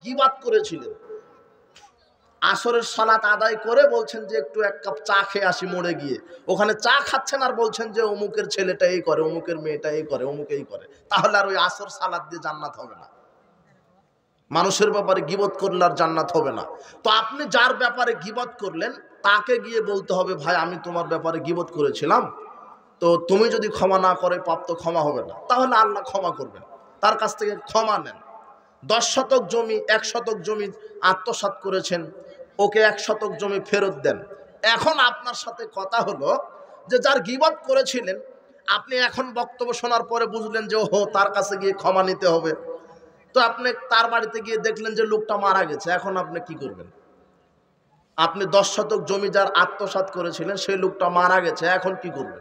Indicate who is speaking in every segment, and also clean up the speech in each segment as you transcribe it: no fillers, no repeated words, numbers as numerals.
Speaker 1: গীবাত করেছিলেন, আসরের সালাত আদায় করে বলছেন যে একটু এক কাপ চা খেয়ে আসি মোড়ে গিয়ে, ওখানে চা খাচ্ছেন আর বলছেন যে অমুকের ছেলেটা এই করে, অমুকের মেয়েটা এই করে, অমুক এই করে, তাহলে আর ওই আসর সালাত দিয়ে জান্নাত হবে না। মানুষের ব্যাপারে গীবত করলে আর জান্নাত হবে না। তো আপনি যার ব্যাপারে গীবত করলেন তাকে গিয়ে বলতে হবে, ভাই আমি তোমার ব্যাপারে গীবত করেছিলাম, তো তুমি যদি ক্ষমা না করে পাপ তো ক্ষমা হবে না, তাহলে আল্লাহ ক্ষমা করবেন। তার কাছ থেকে ক্ষমা নেন। 10 শতক জমি 1 শতক জমি আত্মসাৎ করেছেন, ওকে 1 শতক জমি ফেরত দেন। এখন আপনার সাথে কথা হলো যে যার গীবত করেছিলেন আপনি এখন বক্তব্য শোনার পরে বুঝলেন যে ওহো তার কাছে গিয়ে ক্ষমা নিতে হবে। তো আপনি তার বাড়িতে গিয়ে দেখলেন যে লোকটা মারা গেছে, এখন আপনি কি করবেন? আপনি 10 শতক জমি যার আত্মসাৎ করেছিলেন সেই লোকটা মারা গেছে, এখন কি করবেন?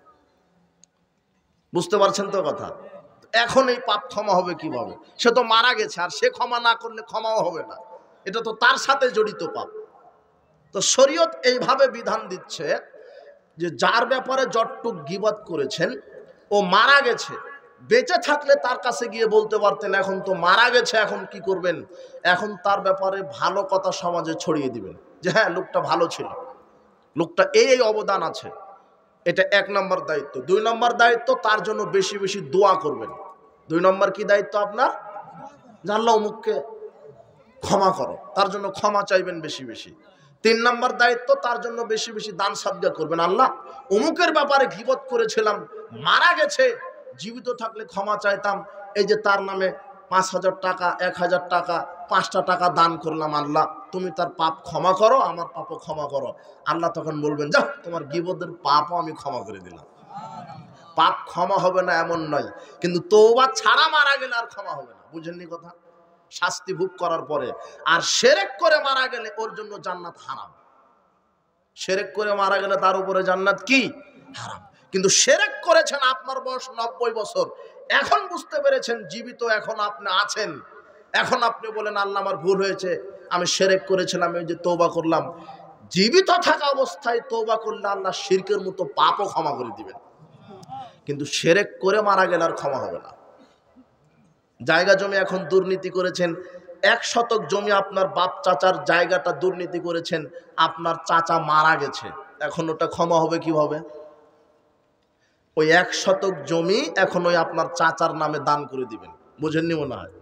Speaker 1: বুঝতে পারছেন তো কথা? এখন এই পাপ ক্ষমা হবে কিভাবে? সে তো মারা গেছে, আর সে ক্ষমা না করলে ক্ষমাও হবে না, এটা তো তার সাথে জড়িত পাপ। তো শরীয়ত এইভাবে বিধান দিচ্ছে যে যার ব্যাপারে যতটুক গীবত করেছেন ও মারা গেছে, বেঁচে থাকলে তার কাছে গিয়ে বলতে পারতেন, এখন তো মারা গেছে, এখন কি করবেন? এখন তার ব্যাপারে ভালো কথা সমাজে ছড়িয়ে দিবেন যে হ্যাঁ লোকটা ভালো ছিল, লোকটা এই অবদান আছে। এটা 1 নম্বর দায়িত্ব। 2 নম্বর দায়িত্ব, তার জন্য বেশি বেশি দোয়া করবেন। 2 নম্বর কি দায়িত্ব আপনার? আল্লাহ অমুককে ক্ষমা করো, তার জন্য ক্ষমা চাইবেন বেশি বেশি। 3 নম্বর দায়িত্ব, তার জন্য বেশি বেশি দান সাদকা করবেন। আল্লাহ অমুকের ব্যাপারে গীবত করেছিলাম, মারা গেছে, জীবিত থাকলে ক্ষমা চাইতাম, এই যে তার নামে 5,000 টাকা 1,000 টাকা 5টা টাকা দান করলাম, আল্লাহ তুমি তার পাপ ক্ষমা করো, আমার পাপও ক্ষমা করো। আল্লাহ তখন বলবেন যাও তোমার গীবতের পাপও আমি ক্ষমা করে দিলাম। পাপ ক্ষমা হবে না এমন নয়, কিন্তু তওবা ছাড়া মারা গেলে আর ক্ষমা হবে না। বুঝেননি কথা? শাস্তি ভোগ করার পরে। আর শিরক করে মারা গেলে ওর জন্য জান্নাত হারাম। শিরক করে মারা গেলে তার উপরে জান্নাত কি? হারাম। কিন্তু শিরক করেছেন, আপনার বয়স 90 বছর, এখন বুঝতে পেরেছেন জীবিত এখন আপনি আছেন, এখন আপনি বলেন আল্লাহ আমার ভুল হয়েছে, আমি শিরক করেছিলাম, এই যে তওবা করলাম। জীবিত থাকা অবস্থায় তওবা করলে আল্লাহ শিরকের মতো পাপও ক্ষমা করে দিবেন, কিন্তু শিরক করে মারা গেলে আর ক্ষমা হবে না। জায়গা জমি এখন দুর্নীতি করেছেন, 1 শতক জমি আপনার বাপ চাচার জায়গাটা দুর্নীতি করেছেন, আপনার চাচা মারা গেছে, এখন ওটা ক্ষমা হবে কিভাবে? ওই 1 শতক জমি এখন ওই আপনার চাচার নামে দান করে দিবেন। বুঝেননি মনে হয়?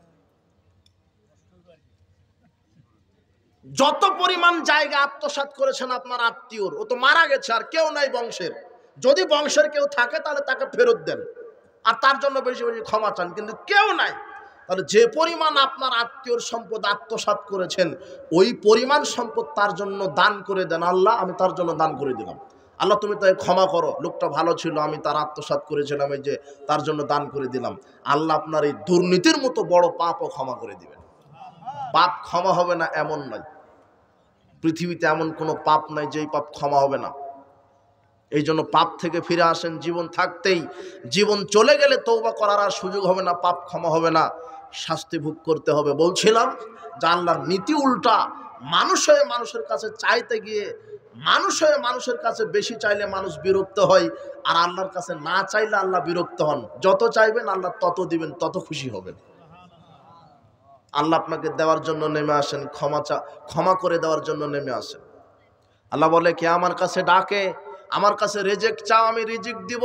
Speaker 1: যত পরিমাণ জায়গা আত্মসাৎ করেছেন আপনার আত্মীয়র, ও তো মারা গেছে আর কেউ নাই বংশের, যদি বংশের কেউ থাকে তাহলে তাকে ফেরত দেন আর তার জন্য বেশি বেশি ক্ষমা চান, কিন্তু কেউ নাই, তাহলে যে পরিমাণ আপনার আত্মীয়র সম্পদ আত্মসাৎ করেছেন ওই পরিমাণ সম্পদ তার জন্য দান করে দেন। আল্লাহ আমি তার জন্য দান করে দিলাম, আল্লাহ তুমি তাই ক্ষমা করো, লোকটা ভালো ছিল, আমি তার আত্মসাৎ করেছিলাম, এই যে তার জন্য দান করে দিলাম। আল্লাহ আপনার এই দুর্নীতির মতো বড় পাপও ক্ষমা করে দিবেন। পাপ ক্ষমা হবে না এমন নয়, পৃথিবীতে এমন কোনো পাপ নাই যেই পাপ ক্ষমা হবে না। এই জন্য পাপ থেকে ফিরে আসেন জীবন থাকতেই। জীবন চলে গেলে তওবা করার আর সুযোগ হবে না, পাপ ক্ষমা হবে না, শাস্তি ভোগ করতে হবে। বলছিলাম যে আল্লাহর নীতি উল্টা, মানুষ হয়ে মানুষের কাছে চাইতে গিয়ে, মানুষ হয়ে মানুষের কাছে বেশি চাইলে মানুষ বিরক্ত হয়, আর আল্লাহর কাছে না চাইলে আল্লাহ বিরক্ত হন। যত চাইবেন আল্লাহ তত দিবেন, তত খুশি হবেন। আল্লাহ আপনাকে দেওয়ার জন্য নেমে আসেন, ক্ষমা করে দেওয়ার জন্য নেমে আসেন। আল্লাহ বলে কে আমার কাছে ডাকে, আমার কাছে রিজিক চাও, আমি রিজিক দিব।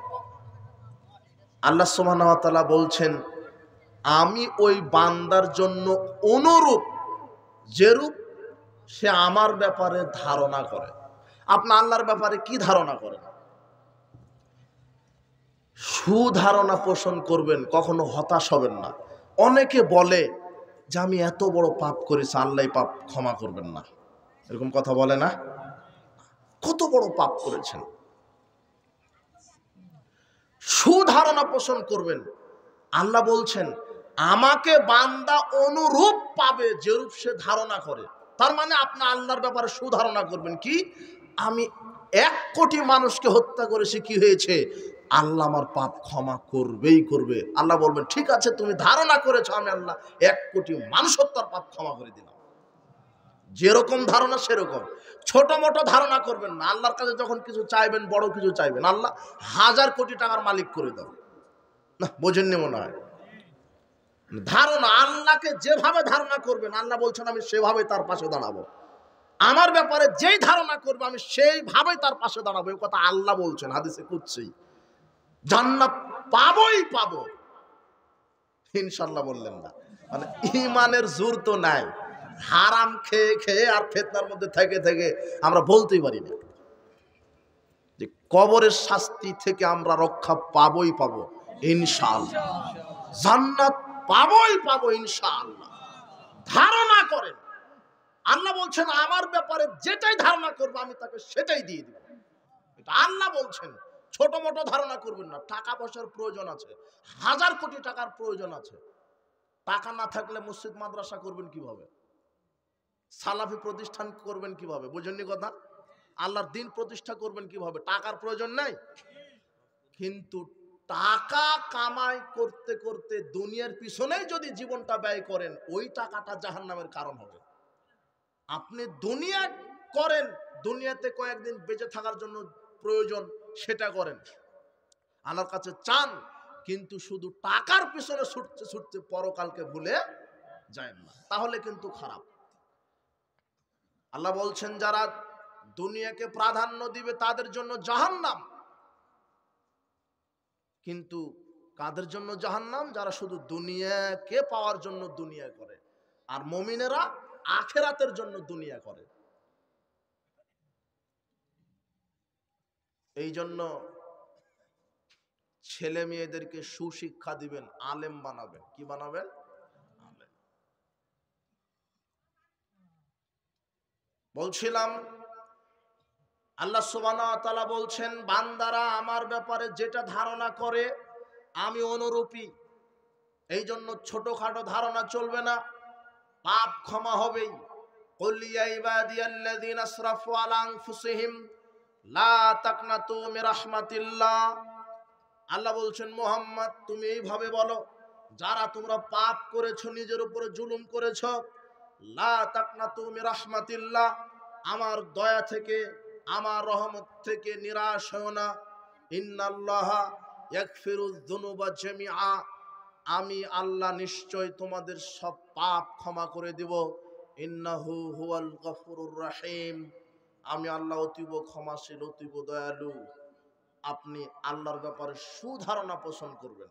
Speaker 1: আল্লাহ সুবহানাহু ওয়া তাআলা বলছেন আমি ওই বান্দার জন্য অনুরূপ যেরূপ সে আমার ব্যাপারে ধারণা করে। আপনি আল্লাহর ব্যাপারে কি ধারণা করেন? সুধারণা পোষণ করবেন, কখনো হতাশ হবেন না। অনেকে বলে যে আমি এত বড় পাপ করেছি, আল্লাহ পাপ ক্ষমা করবেন না, এরকম কথা বলে না? কত বড় পাপ করেছেন, সুধারণা পোষণ করবেন। আল্লাহ বলছেন আমাকে বান্দা অনুরূপ পাবে যেরূপ সে ধারণা করে। তার মানে আপনি আল্লাহর ব্যাপারে সুধারণা করবেন কি, আমি 1 কোটি মানুষকে হত্যা করেছি, কি হয়েছে, আল্লাহ আমার পাপ ক্ষমা করবেই করবে। আল্লাহ বলবেন ঠিক আছে তুমি ধারণা করেছো, আমি আল্লাহ 1 কোটি মানুষ হত্যার পাপ ক্ষমা করে দিলাম। যেরকম ধারণা সেরকম, ছোট মোটো ধারণা করবেন না। আল্লাহর কাছে যখন কিছু চাইবেন, বড় কিছু চাইবেন, আল্লাহ 1000 কোটি টাকার মালিক করে দাও না, বোঝেননি মনে হয়? ধারণা, আল্লাহকে যেভাবে ধারণা করবেন আল্লাহ বলছেন আমি সেভাবে তার পাশে দাঁড়াবো। আমার ব্যাপারে যেই ধারণা করবে আমি সেইভাবে তার পাশে দাঁড়াবো, এই কথা আল্লাহ বলছেন হাদিসে কুদসি। জান্নাত পাবোই পাবো ইনশাআল্লাহ বললেন না, মানে ঈমানের জোর তো নাই। হারাম খেয়ে খেয়ে আর ফিতনার মধ্যে থেকে থেকে আমরা বলতেই পারি না যে কবরের শাস্তি থেকে আমরা রক্ষা পাবোই পাবো ইনশাআল্লাহ, জান্নাত পাবোই পাবো ইনশাআল্লাহ। ধারণা করেন, আল্লাহ বলছেন আমার ব্যাপারে যেটাই ধারণা করবে আমি তাকে সেটাই দিয়ে দিব, এটা আল্লাহ বলছেন। ছোট মোটো ধারণা করবেন না। টাকা পয়সার প্রয়োজন আছে, 1000 কোটি টাকার প্রয়োজন আছে, টাকা না থাকলে মসজিদ মাদ্রাসা করবেন কিভাবে, সালাফি প্রতিষ্ঠান করবেন কিভাবে, বুঝেননি কথা? আল্লাহর দিন প্রতিষ্ঠা করবেন কিভাবে? টাকার প্রয়োজন নাই। কিন্তু টাকা কামাই করতে করতে দুনিয়ার পিছনেই যদি জীবনটা ব্যয় করেন ওই টাকাটা জাহান্নামের কারণ হবে। আপনি দুনিয়া করেন, দুনিয়াতে কয়েকদিন বেঁচে থাকার জন্য প্রয়োজন সেটা করেন, আল্লাহর কাছে চান, কিন্তু শুধু টাকার পিছনে ছুটতে ছুটতে পরকালকে ভুলে যায় না, তাহলে কিন্তু খারাপ। আল্লাহ বলছেন যারা দুনিয়াকে প্রাধান্য দিবে তাদের জন্য জাহান্নাম। কিন্তু কাদের জন্য জাহান্নাম? যারা শুধু দুনিয়াকে পাওয়ার জন্য দুনিয়া করে, আর মুমিনেরা আখিরাতের জন্য দুনিয়া করে। এই জন্য ছেলে মেয়েদেরকে সুশিক্ষা দিবেন, আলেম বানাবেন। কি বানাবেন? আলেম। বলছিলাম আল্লাহ সুবহানাহু ওয়া তাআলা বলছেন বান্দারা আমার ব্যাপারে যেটা ধারণা করে আমি অনুরূপী। এই জন্য ছোটখাটো ধারণা চলবে না, পাপ ক্ষমা হবেই। কুল ইয়া ইবাদিয়াল্লাযীনা আসরাফু আলা আনফুসিহিম লা তাকনাতু মির রাহমাতিল্লাহ। আল্লাহ বলছেন মুহাম্মদ তুমি এইভাবে বলো, যারা তোমরা পাপ করেছো, নিজের উপরে জুলুম করেছো, লা তাকনাতু মির রাহমাতিল্লাহ, আমার দয়া থেকে, আমার রহমত থেকে নিরাশ হও না। ইন্নাল্লাহা ইয়াগফিরুয যুনুবা জামিআ, আমি আল্লাহ নিশ্চয় তোমাদের সব পাপ ক্ষমা করে দিব। ইন্নাহু হুয়াল গফুরুর রহিম, আমি আল্লাহ অতীব ক্ষমাশীল, অতীব দয়ালু। আপনি আল্লাহর ব্যাপারে সুধারণা পোষণ করবেন।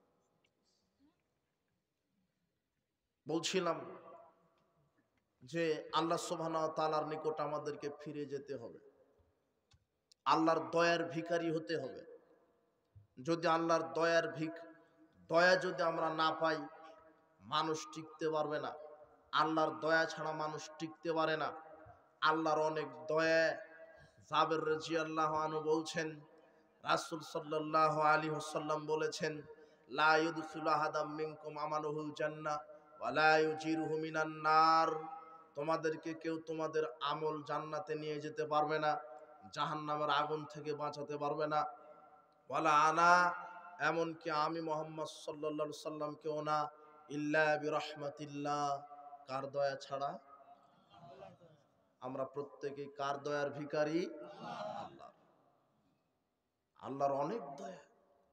Speaker 1: বলছিলাম যে আল্লাহ সুবহানাহু ওয়া তাআলার নিকট আমাদেরকে ফিরে যেতে হবে, আল্লাহর দয়ার ভিখারি হতে হবে। যদি আল্লাহর দয়া যদি আমরা না পাই, মানুষ টিকতে পারবে না। আল্লাহর দয়া ছাড়া মানুষ টিকতে পারে না। আল্লাহর অনেক দয়া। জাবের রাদিয়াল্লাহু আনহু বলছেন রাসূল সাল্লাল্লাহু আলাইহি ওয়াসাল্লাম বলেছেন লা ইউদখিলু আহাদাম মিনকুম আমালুহুল জান্নাহ ওয়া লা ইউজিরুহু মিনান নার, তোমাদেরকে কেউ তোমাদের আমল জান্নাতে নিয়ে যেতে পারবে না, জাহান্নামের আগুন থেকে বাঁচাতে পারবে না। ওয়ালা আনা, এমনকি আমি মুহাম্মদ সাল্লাল্লাহু আলাইহি সাল্লাম কেউ না, ইল্লা বিরহমাতিল্লাহ, কার দয়া ছাড়া? আমরা প্রত্যেকেই কার দয়ার ভিখারি? আল্লাহ। আল্লাহর অনেক দয়া,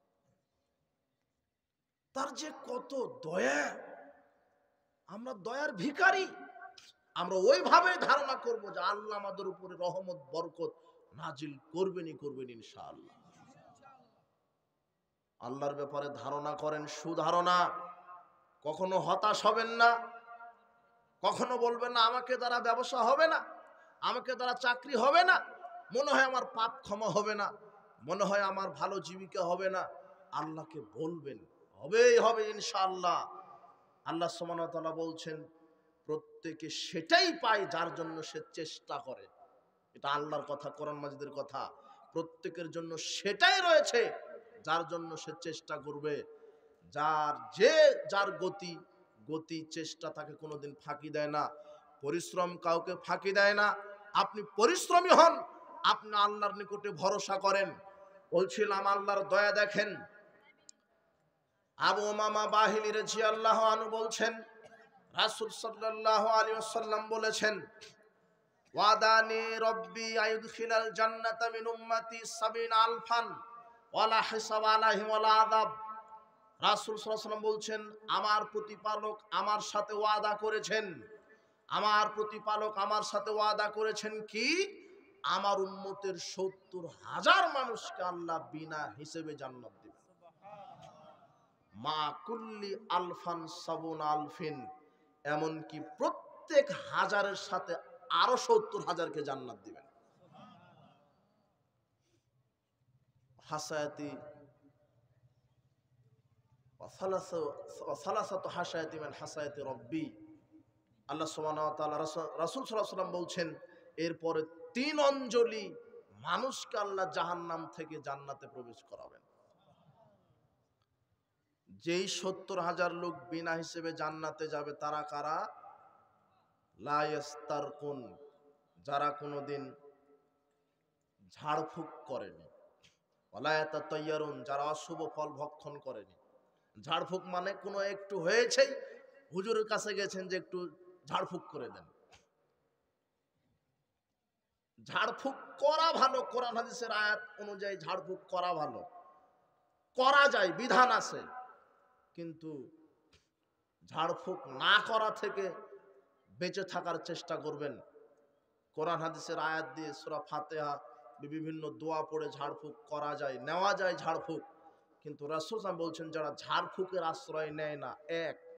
Speaker 1: তার যে কত দয়া, আমরা দয়ার ভিখারি। আমরা ওইভাবে ধারণা করব যে আল্লাহ আমাদের উপরে রহমত বরকত নাজিল করবেনই করবেন ইনশাআল্লাহ। আল্লাহর ব্যাপারে ধারণা করেন সুধারণা, কখনো হতাশ হবেন না, কখনো বলবেন না আমাকে দ্বারা ব্যবসা হবে না, আমাকে দ্বারা চাকরি হবে না, মনে হয় আমার পাপ ক্ষমা হবে না, মনে হয় আমার ভালো জীবিকা হবে না। আল্লাহকে বলবেন, হবেই হবে ইনশাআল্লাহ। আল্লাহ সুবহানাহু ওয়া তাআলা বলছেন প্রত্যেকে সেটাই পায় যার জন্য সে চেষ্টা করে। এটা আল্লাহর কথা, কোরআন মাজিদের কথা। প্রত্যেকের জন্য সেটাই রয়েছে যার জন্য সে চেষ্টা করবে। যার গতি চেষ্টা তাকে কোনোদিন ফাঁকি দেয় না, পরিশ্রম কাউকে ফাঁকি দেয় না। আপনি পরিশ্রমী হন, আপনি আল্লাহর নিকটে ভরসা করেন। বলছিলাম আল্লাহর দয়া দেখেন। আবু উমামা বাহিলী রাদিয়াল্লাহু আনহু বলছেন রাসূল সাল্লাল্লাহু আলাইহি ওয়াসাল্লাম বলেছেন ওয়াদানি রব্বি আইয়ুদখিলাল জান্নাতা মিন উম্মতি ৭০ আলফান ওয়ালা হিসাব আলাইহিম ওয়ালা আযাব। রাসূল সাল্লাল্লাহু আলাইহি ওয়াসাল্লাম বলছেন, আমার প্রতিপালক আমার সাথে ওয়াদা করেছেন, আমার প্রতিপালক আমার সাথে ওয়াদা করেছেন কি, আমার উম্মতের ৭০,০০০ মানুষকে আল্লাহ বিনা হিসেবে জান্নাত দিবেন। মা কুল্লি আলফান সাবুন আলফিন, এমনকি প্রত্যেক হাজারের সাথে আরো ৭০,০০০কে জান্নাত দিবেন। হাসায়াতি সালাসাতু হাসায়াতি মিন হাসায়াতি রব্বি, আল্লাহ সুবহানাহু ওয়া তাআলা রাসূল সাল্লাল্লাহু আলাইহি ওয়াসাল্লাম বলছেন, এরপরে ৩ অঞ্জলি মানুষকে আল্লাহ জাহান্নাম থেকে জান্নাতে প্রবেশ করাবেন। যেই ৭০,০০০ লোক বিনা হিসেবে জান্নাতে যাবে তারা কারা? লা ইয়াস্তারকুন, যারা কোনোদিন ঝাড়ফুঁক করেনি। ওয়ালা ইয়াতাতায়্যারুন, যারা অশুভ ফল ভক্ষণ করেনি। ঝাড়ফুঁক মানে কোনো একটু হয়েছেই হুজুরের কাছে গেছেন যে একটু ঝাড়ফুঁক করে দেন। ঝাড়ফুঁক করা ভালো, কোরআন হাদিসের আয়াত অনুযায়ী ঝাড়ফুঁক করা ভালো, করা যায়, বিধান আছে, কিন্তু ঝাড়ফুঁক না করা থেকে বেঁচে থাকার চেষ্টা করবেন। কোরআন হাদিসের আয়াত দিয়ে সূরা ফাতিহা বিভিন্ন দোয়া পড়ে ঝাড়ফুঁক করা যায়, নেওয়া যায় ঝাড়ফুঁক, কিন্তু রাসূল সাল্লাল্লাহু আলাইহি ওয়াসাল্লাম বলছেন যারা ঝাড়ফুঁকের আশ্রয় নেয় না, এক